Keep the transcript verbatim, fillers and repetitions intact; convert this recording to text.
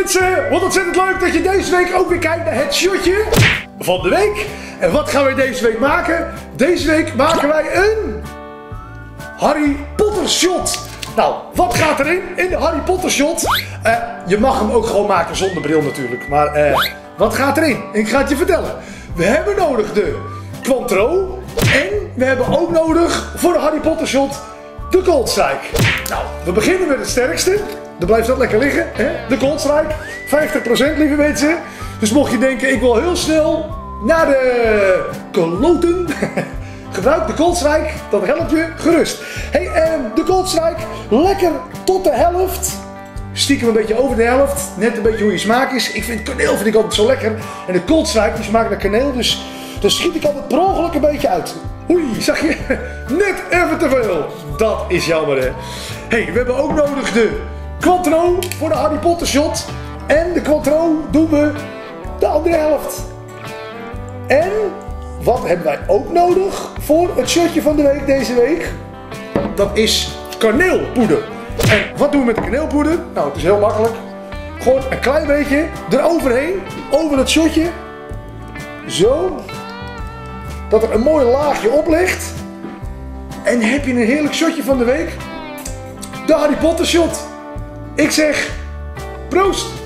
mensen, wat ontzettend leuk dat je deze week ook weer kijkt naar het shotje van de week. En wat gaan wij deze week maken? Deze week maken wij een Harry Potter shot. Nou, wat gaat erin in de Harry Potter shot? Uh, je mag hem ook gewoon maken zonder bril natuurlijk. Maar uh, wat gaat erin? Ik ga het je vertellen. We hebben nodig de Cointreau. En we hebben ook nodig voor de Harry Potter shot de Cold Strike. Nou, we beginnen met het sterkste. Dan blijft dat lekker liggen, hè? De Cold Strike. vijftig procent, lieve mensen. Dus mocht je denken, ik wil heel snel naar de kloten. Gebruik de Cold Strike, dat helpt je gerust. Hey, uh, de Cold Strike, lekker tot de helft. Stiekem een beetje over de helft. Net een beetje hoe je smaak is. Ik vind kaneel vind ik altijd zo lekker. En de Cold Strike die smaakt naar kaneel, dus dan schiet ik altijd per ongeluk een beetje uit. Oei, zag je? Net even te veel. Dat is jammer, hè. Hey, we hebben ook nodig de Cointreau voor de Harry Potter shot. En de Cointreau doen we de andere helft. En wat hebben wij ook nodig voor het shotje van de week deze week? Dat is kaneelpoeder. En wat doen we met de kaneelpoeder? Nou, het is heel makkelijk. Gewoon een klein beetje eroverheen, over het shotje. Zo. Dat er een mooi laagje op ligt. En dan heb je een heerlijk shotje van de week. De Harry Potter shot. Ik zeg, proost!